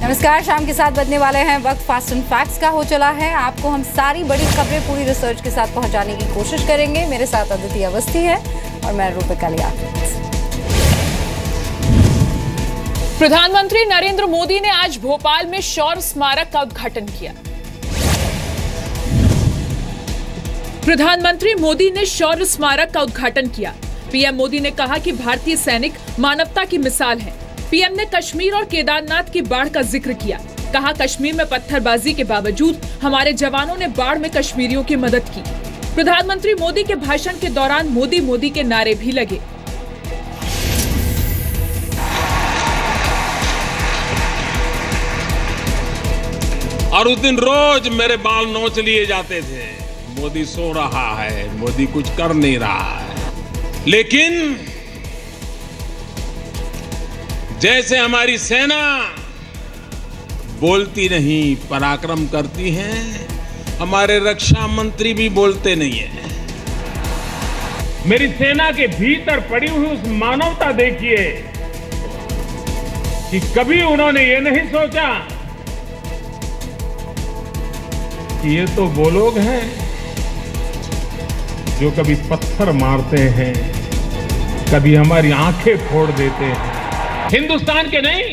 नमस्कार, शाम के 7 बजने वाले हैं। वक्त फास्ट एंड फैक्ट्स का हो चला है। आपको हम सारी बड़ी खबरें पूरी रिसर्च के साथ पहुंचाने की कोशिश करेंगे। मेरे साथ अदिति अवस्थी है और मैं रूपिका लियाकत। प्रधानमंत्री नरेंद्र मोदी ने आज भोपाल में शौर्य स्मारक का उद्घाटन किया। प्रधानमंत्री मोदी ने शौर्य स्मारक का उद्घाटन किया। पीएम मोदी ने कहा कि भारतीय सैनिक मानवता की मिसाल हैं। पीएम ने कश्मीर और केदारनाथ की बाढ़ का जिक्र किया। कहा, कश्मीर में पत्थरबाजी के बावजूद हमारे जवानों ने बाढ़ में कश्मीरियों की मदद की। प्रधानमंत्री मोदी के भाषण के दौरान मोदी मोदी के नारे भी लगे। और उस दिन रोज मेरे बाल नोच लिए जाते थे। मोदी सो रहा है, मोदी कुछ कर नहीं रहा है। लेकिन जैसे हमारी सेना बोलती नहीं, पराक्रम करती है, हमारे रक्षा मंत्री भी बोलते नहीं है। मेरी सेना के भीतर पड़ी हुई उस मानवता देखिए कि कभी उन्होंने ये नहीं सोचा कि ये तो वो लोग हैं जो कभी पत्थर मारते हैं, कभी हमारी आंखें फोड़ देते हैं। हिंदुस्तान के नहीं,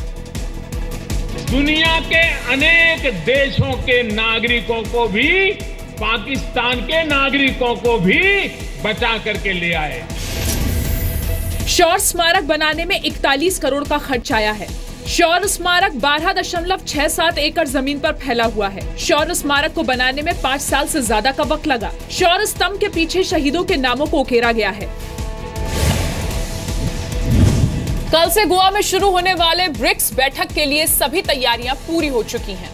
दुनिया के अनेक देशों के नागरिकों को भी, पाकिस्तान के नागरिकों को भी बचा करके ले आए। शौर्य स्मारक बनाने में 41 करोड़ का खर्च आया है। शौर्य स्मारक 12.67 एकड़ जमीन पर फैला हुआ है। शौर्य स्मारक को बनाने में 5 साल से ज्यादा का वक्त लगा। शौर्य स्तंभ के पीछे शहीदों के नामों को उकेरा गया है। कल से गोवा में शुरू होने वाले ब्रिक्स बैठक के लिए सभी तैयारियां पूरी हो चुकी हैं।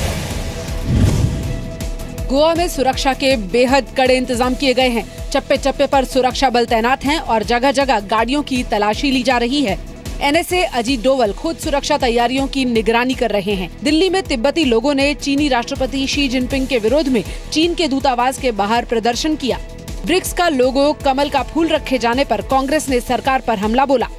गोवा में सुरक्षा के बेहद कड़े इंतजाम किए गए हैं। चप्पे चप्पे पर सुरक्षा बल तैनात हैं और जगह जगह गाड़ियों की तलाशी ली जा रही है। एनएसए अजीत डोवल खुद सुरक्षा तैयारियों की निगरानी कर रहे हैं। दिल्ली में तिब्बती लोगों ने चीनी राष्ट्रपति शी जिनपिंग के विरोध में चीन के दूतावास के बाहर प्रदर्शन किया। ब्रिक्स का लोगो कमल का फूल रखे जाने पर कांग्रेस ने सरकार पर हमला बोला।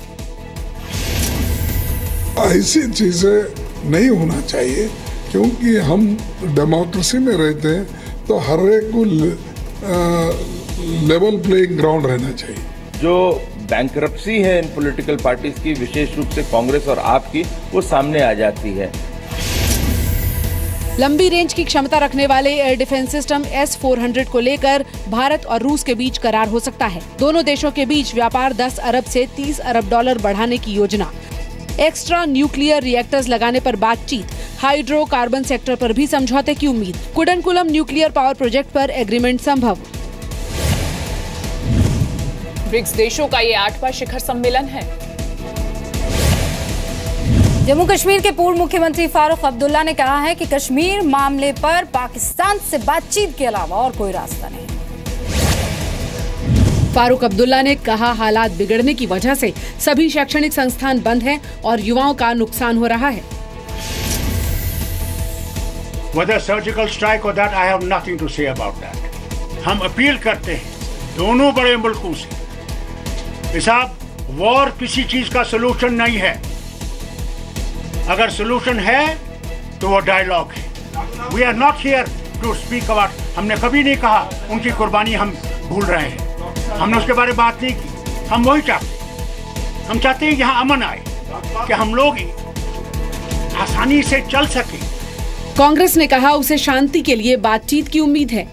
ऐसी चीजें नहीं होना चाहिए, क्योंकि हम डेमोक्रेसी में रहते हैं तो हर एक को लेवल प्लेइंग ग्राउंड रहना चाहिए। जो बैंकरप्सी है इन पॉलिटिकल पार्टीज की, विशेष रूप से कांग्रेस और आप की, वो सामने आ जाती है। लंबी रेंज की क्षमता रखने वाले एयर डिफेंस सिस्टम S-400 को लेकर भारत और रूस के बीच करार हो सकता है। दोनों देशों के बीच व्यापार 10 अरब से 30 अरब डॉलर बढ़ाने की योजना। एक्स्ट्रा न्यूक्लियर रिएक्टर्स लगाने पर बातचीत। हाइड्रोकार्बन सेक्टर पर भी समझौते की उम्मीद। कुडनकुलम न्यूक्लियर पावर प्रोजेक्ट पर एग्रीमेंट संभव। ब्रिक्स देशों का ये 8वां शिखर सम्मेलन है। जम्मू कश्मीर के पूर्व मुख्यमंत्री फारूक अब्दुल्ला ने कहा है कि कश्मीर मामले पर पाकिस्तान से बातचीत के अलावा और कोई रास्ता नहीं। फारूक अब्दुल्ला ने कहा, हालात बिगड़ने की वजह से सभी शैक्षणिक संस्थान बंद हैं और युवाओं का नुकसान हो रहा है। Whether surgical strike or that, I have nothing to say about that. हम अपील करते हैं दोनों बड़े मुल्कों से, साहब, वॉर किसी चीज का सलूशन नहीं है। अगर सलूशन है तो वो डायलॉग है। We are not here to speak about, हमने कभी नहीं कहा उनकी कुर्बानी हम भूल रहे हैं, हमने उसके बारे में बात नहीं की। हम वही चाहते, हम चाहते हैं यहाँ अमन आए, कि हम लोग आसानी से चल सके। कांग्रेस ने कहा उसे शांति के लिए बातचीत की उम्मीद है।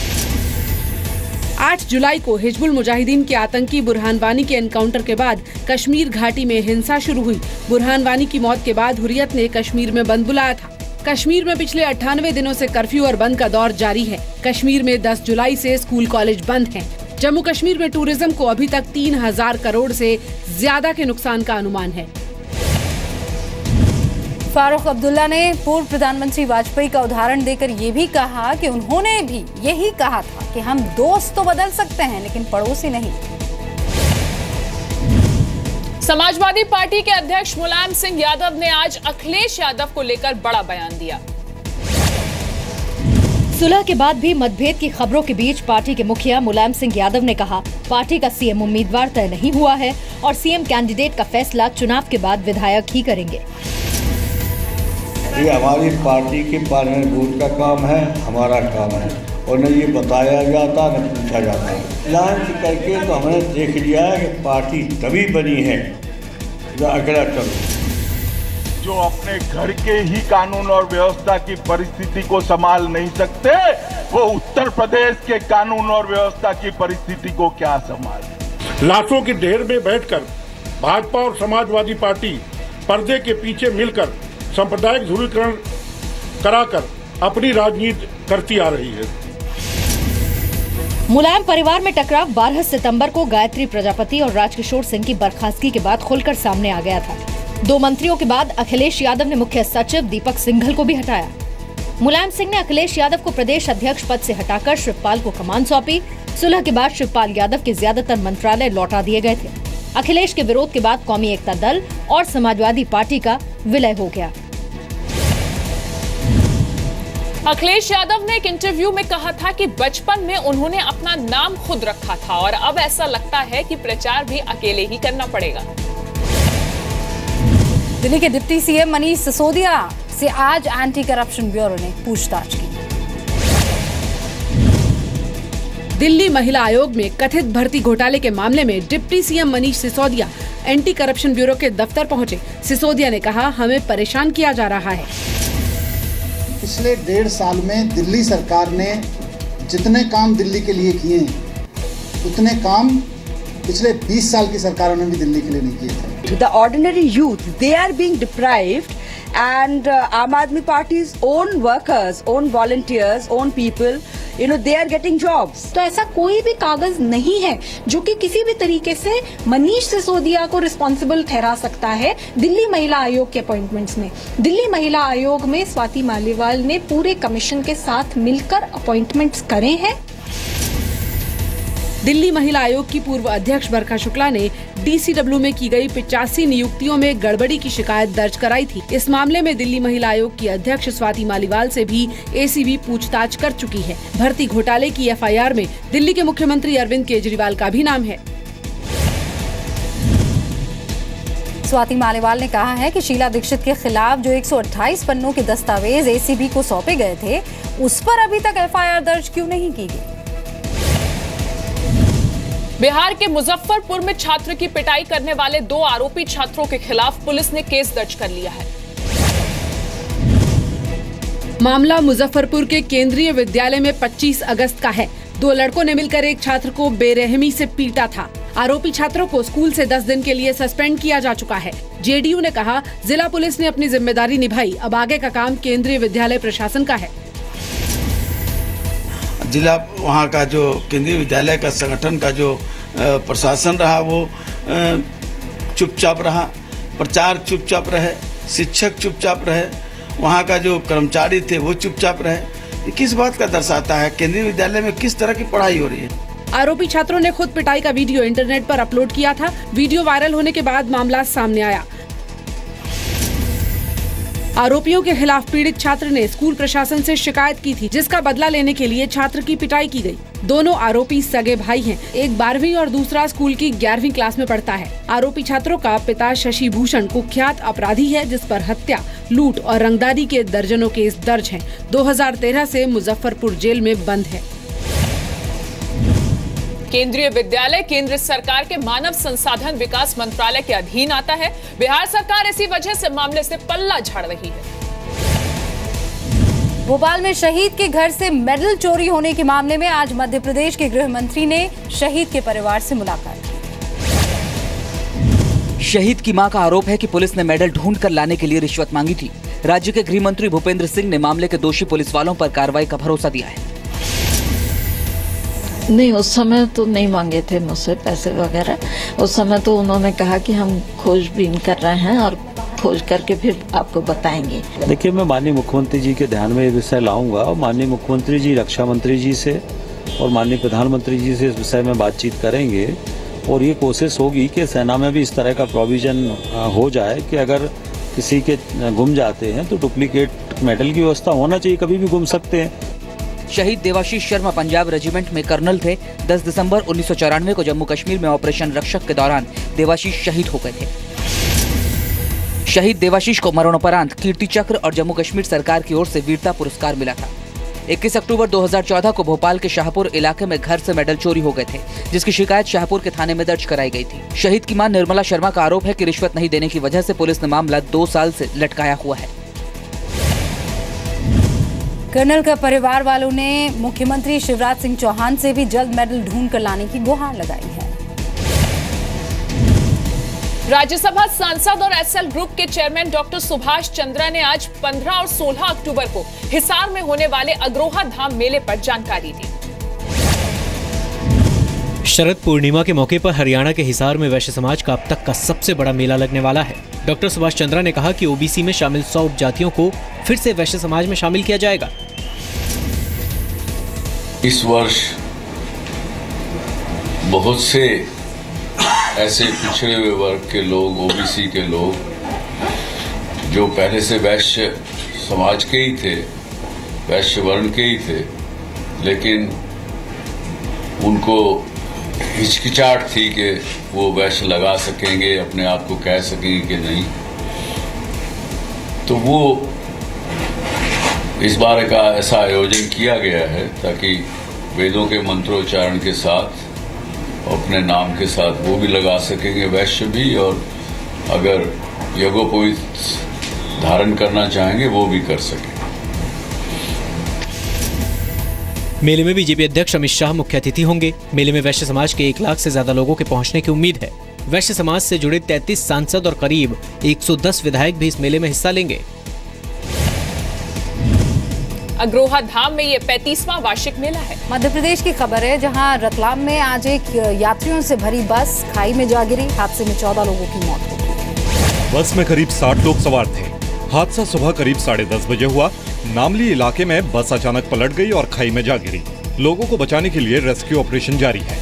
8 जुलाई को हिजबुल मुजाहिदीन के आतंकी बुरहान वानी के एनकाउंटर के बाद कश्मीर घाटी में हिंसा शुरू हुई। बुरहान वानी की मौत के बाद हुर्रियत ने कश्मीर में बंद बुलाया था। कश्मीर में पिछले 98 दिनों से कर्फ्यू और बंद का दौर जारी है। कश्मीर में 10 जुलाई से स्कूल कॉलेज बंद हैं। जम्मू कश्मीर में टूरिज्म को अभी तक 3000 करोड़ से ज्यादा के नुकसान का अनुमान है। फारूक अब्दुल्ला ने पूर्व प्रधानमंत्री वाजपेयी का उदाहरण देकर ये भी कहा कि उन्होंने भी यही कहा था कि हम दोस्त तो बदल सकते हैं लेकिन पड़ोसी नहीं। समाजवादी पार्टी के अध्यक्ष मुलायम सिंह यादव ने आज अखिलेश यादव को लेकर बड़ा बयान दिया। सुलह के बाद भी मतभेद की खबरों के बीच पार्टी के मुखिया मुलायम सिंह यादव ने कहा, पार्टी का सीएम उम्मीदवार तय नहीं हुआ है और सीएम कैंडिडेट का फैसला चुनाव के बाद विधायक ही करेंगे। ये हमारी पार्टी के पार्लियामेंट का काम है, हमारा काम है, और न ये बताया जाता न पूछा जाता। लॉन्च करके तो हमने देख लिया है कि पार्टी तभी बनी है जो अकेला चलो। जो अपने घर के ही कानून और व्यवस्था की परिस्थिति को संभाल नहीं सकते, वो उत्तर प्रदेश के कानून और व्यवस्था की परिस्थिति को क्या संभाले। लाशों के ढेर में बैठकर भाजपा और समाजवादी पार्टी पर्दे के पीछे मिलकर सांप्रदायिक ध्रुवीकरण कराकर अपनी राजनीति करती आ रही है। मुलायम परिवार में टकराव 12 सितंबर को गायत्री प्रजापति और राजकिशोर सिंह की बर्खास्तगी के बाद खुलकर सामने आ गया था। 2 मंत्रियों के बाद अखिलेश यादव ने मुख्य सचिव दीपक सिंघल को भी हटाया। मुलायम सिंह ने अखिलेश यादव को प्रदेश अध्यक्ष पद से हटाकर शिवपाल को कमान सौंपी। सुलह के बाद शिवपाल यादव के ज्यादातर मंत्रालय लौटा दिए गए थे। अखिलेश के विरोध के बाद कौमी एकता दल और समाजवादी पार्टी का विलय हो गया। अखिलेश यादव ने एक इंटरव्यू में कहा था कि बचपन में उन्होंने अपना नाम खुद रखा था और अब ऐसा लगता है कि प्रचार भी अकेले ही करना पड़ेगा। दिल्ली के डिप्टी सीएम मनीष सिसोदिया से आज एंटी करप्शन ब्यूरो ने पूछताछ की। दिल्ली महिला आयोग में कथित भर्ती घोटाले के मामले में deputy CM Manish Sisodia anti corruption bureau के दफ्तर पहुंचे। सिसोदिया ने कहा, हमें परेशान किया जा रहा है। पिछले 1.5 साल में दिल्ली सरकार ने जितने काम दिल्ली के लिए किए उतने काम पिछले 20 साल की सरकारों ने भी दिल्ली के लिए नहीं किए थे। The ordinary youth, they are being deprived, and Aam Aadmi Party's own workers, own volunteers, own people, they are getting jobs. तो ऐसा कोई भी कागज नहीं है जो कि किसी भी तरीके से मनीष सिसोदिया को रिस्पॉन्सिबल ठहरा सकता है दिल्ली महिला आयोग के अपॉइंटमेंट्स में। दिल्ली महिला आयोग में स्वाति मालीवाल ने पूरे कमीशन के साथ मिलकर अपॉइंटमेंट्स करे हैं। दिल्ली महिला आयोग की पूर्व अध्यक्ष बरखा शुक्ला ने डीसीडब्ल्यू में की गई 85 नियुक्तियों में गड़बड़ी की शिकायत दर्ज कराई थी। इस मामले में दिल्ली महिला आयोग की अध्यक्ष स्वाति मालीवाल से भी एसीबी पूछताछ कर चुकी है। भर्ती घोटाले की एफआईआर में दिल्ली के मुख्यमंत्री अरविंद केजरीवाल का भी नाम है। स्वाति मालीवाल ने कहा है कि शीला दीक्षित के खिलाफ जो 128 पन्नों के दस्तावेज एसीबी को सौंपे गए थे, उस पर अभी तक एफआईआर दर्ज क्यों नहीं की गई। बिहार के मुजफ्फरपुर में छात्र की पिटाई करने वाले 2 आरोपी छात्रों के खिलाफ पुलिस ने केस दर्ज कर लिया है। मामला मुजफ्फरपुर के केंद्रीय विद्यालय में 25 अगस्त का है। 2 लड़कों ने मिलकर एक छात्र को बेरहमी से पीटा था। आरोपी छात्रों को स्कूल से 10 दिन के लिए सस्पेंड किया जा चुका है। जेडीयू ने कहा, जिला पुलिस ने अपनी जिम्मेदारी निभाई, अब आगे का काम केंद्रीय विद्यालय प्रशासन का है। जिला वहाँ का जो केंद्रीय विद्यालय का संगठन का जो प्रशासन रहा वो चुपचाप रहा, प्रचार चुपचाप रहे, शिक्षक चुपचाप रहे, वहाँ का जो कर्मचारी थे वो चुपचाप रहे। ये किस बात का दर्शाता है? केंद्रीय विद्यालय में किस तरह की पढ़ाई हो रही है? आरोपी छात्रों ने खुद पिटाई का वीडियो इंटरनेट पर अपलोड किया था। वीडियो वायरल होने के बाद मामला सामने आया। आरोपियों के खिलाफ पीड़ित छात्र ने स्कूल प्रशासन से शिकायत की थी, जिसका बदला लेने के लिए छात्र की पिटाई की गई। दोनों आरोपी सगे भाई हैं। एक 12वीं और दूसरा स्कूल की 11वीं क्लास में पढ़ता है। आरोपी छात्रों का पिता शशि भूषण कुख्यात अपराधी है, जिस पर हत्या, लूट और रंगदारी के दर्जनों केस दर्ज हैं। 2013 से मुजफ्फरपुर जेल में बंद है। केंद्रीय विद्यालय केंद्र सरकार के मानव संसाधन विकास मंत्रालय के अधीन आता है। बिहार सरकार इसी वजह से मामले से पल्ला झाड़ रही है। भोपाल में शहीद के घर से मेडल चोरी होने के मामले में आज मध्य प्रदेश के गृह मंत्री ने शहीद के परिवार से मुलाकात की। शहीद की मां का आरोप है कि पुलिस ने मेडल ढूंढ कर लाने के लिए रिश्वत मांगी थी। राज्य के गृह मंत्री भूपेंद्र सिंह ने मामले के दोषी पुलिस वालों पर कार्रवाई का भरोसा दिया है। नहीं, उस समय तो नहीं मांगे थे मुझसे पैसे वगैरह। उस समय तो उन्होंने कहा कि हम खोजबीन कर रहे हैं और खोज करके फिर आपको बताएंगे। देखिए, मैं माननीय मुख्यमंत्री जी के ध्यान में ये विषय लाऊंगा और माननीय मुख्यमंत्री जी रक्षा मंत्री जी से और माननीय प्रधानमंत्री जी से इस विषय में बातचीत करेंगे और ये कोशिश होगी कि सेना में भी इस तरह का प्रोविजन हो जाए कि अगर किसी के गुम जाते हैं तो डुप्लीकेट मेडल की व्यवस्था होना चाहिए, कभी भी गुम सकते हैं। शहीद देवाशीष शर्मा पंजाब रेजिमेंट में कर्नल थे। 10 दिसंबर 1994 को जम्मू कश्मीर में ऑपरेशन रक्षक के दौरान देवाशीष शहीद हो गए थे। शहीद देवाशीष को मरणोपरांत कीर्ति चक्र और जम्मू कश्मीर सरकार की ओर से वीरता पुरस्कार मिला था। 21 अक्टूबर 2014 को भोपाल के शाहपुर इलाके में घर से मेडल चोरी हो गए थे, जिसकी शिकायत शाहपुर के थाने में दर्ज कराई गई थी। शहीद की मां निर्मला शर्मा का आरोप है कि रिश्वत नहीं देने की वजह से पुलिस ने मामला 2 साल से लटकाया हुआ है। कर्नल का परिवार वालों ने मुख्यमंत्री शिवराज सिंह चौहान से भी जल्द मेडल ढूंढ कर लाने की गुहार लगाई है। राज्यसभा सांसद और एसएल ग्रुप के चेयरमैन डॉक्टर सुभाष चंद्रा ने आज 15 और 16 अक्टूबर को हिसार में होने वाले अग्रोहा धाम मेले पर जानकारी दी। शरद पूर्णिमा के मौके पर हरियाणा के हिसार में वैश्य समाज का अब तक का सबसे बड़ा मेला लगने वाला है। डॉक्टर सुभाष चंद्रा ने कहा कि ओबीसी में शामिल 100 उपजातियों को फिर से वैश्य समाज में शामिल किया जाएगा। इस वर्ष बहुत से ऐसे पिछड़े हुए वर्ग के लोग, ओबीसी के लोग, जो पहले से वैश्य समाज के ही थे, वैश्य वर्ण के ही थे, लेकिन उनको हिचकिचाहट थी कि वो वैश्य लगा सकेंगे, अपने आप को कह सकेंगे कि नहीं, तो वो इस बार का ऐसा आयोजन किया गया है ताकि वेदों के मंत्रोच्चारण के साथ, अपने नाम के साथ वो भी लगा सकेंगे, वैश्य भी, और अगर यज्ञोपवीत धारण करना चाहेंगे वो भी कर सकें। मेले में बीजेपी अध्यक्ष अमित शाह मुख्य अतिथि होंगे। मेले में वैश्य समाज के 1 लाख से ज्यादा लोगों के पहुंचने की उम्मीद है। वैश्य समाज से जुड़े 33 सांसद और करीब 110 विधायक भी इस मेले में हिस्सा लेंगे। अग्रोहा धाम में ये 35वां वार्षिक मेला है। मध्य प्रदेश की खबर है, जहां रतलाम में आज एक यात्रियों से भरी बस खाई में जा गिरी। हादसे में 14 लोगों की मौत हो गई। बस में करीब 60 लोग सवार थे। हादसा सुबह करीब 10:30 बजे हुआ। नामली इलाके में बस अचानक पलट गई और खाई में जा गिरी। लोगों को बचाने के लिए रेस्क्यू ऑपरेशन जारी है।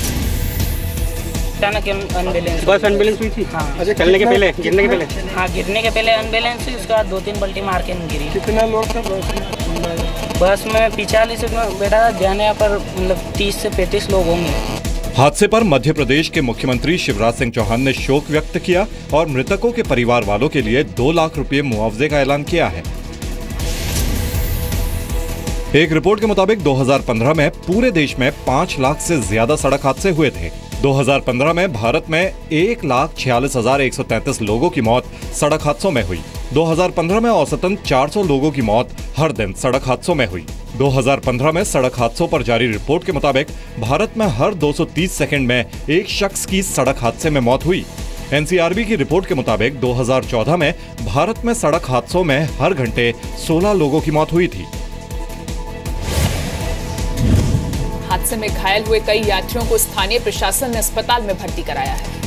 बस अनबैलेंस हुई थी। हाँ। अच्छा, चलने के पहले, गिरने के पहले? हाँ, गिरने के पहले अनबैलेंस हुई, उसके बाद 2-3 पलटी मार के गिरी। कितना लोग थे बस में? 45 बैठा, जाने पर मतलब 30 से 35 लोग होंगे। हादसे पर मध्य प्रदेश के मुख्यमंत्री शिवराज सिंह चौहान ने शोक व्यक्त किया और मृतकों के परिवार वालों के लिए 2 लाख रुपए मुआवजे का ऐलान किया है। एक रिपोर्ट के मुताबिक 2015 में पूरे देश में 5 लाख से ज्यादा सड़क हादसे हुए थे। 2015 में भारत में 1,46,133 लोगों की मौत सड़क हादसों में हुई। 2015 में औसतन 400 लोगों की मौत हर दिन सड़क हादसों में हुई। 2015 में सड़क हादसों पर जारी रिपोर्ट के मुताबिक भारत में हर 230 सेकंड में एक शख्स की सड़क हादसे में मौत हुई। एनसीआरबी की रिपोर्ट के मुताबिक 2014 में भारत में सड़क हादसों में हर घंटे 16 लोगों की मौत हुई थी। हादसे में घायल हुए कई यात्रियों को स्थानीय प्रशासन ने अस्पताल में भर्ती कराया है।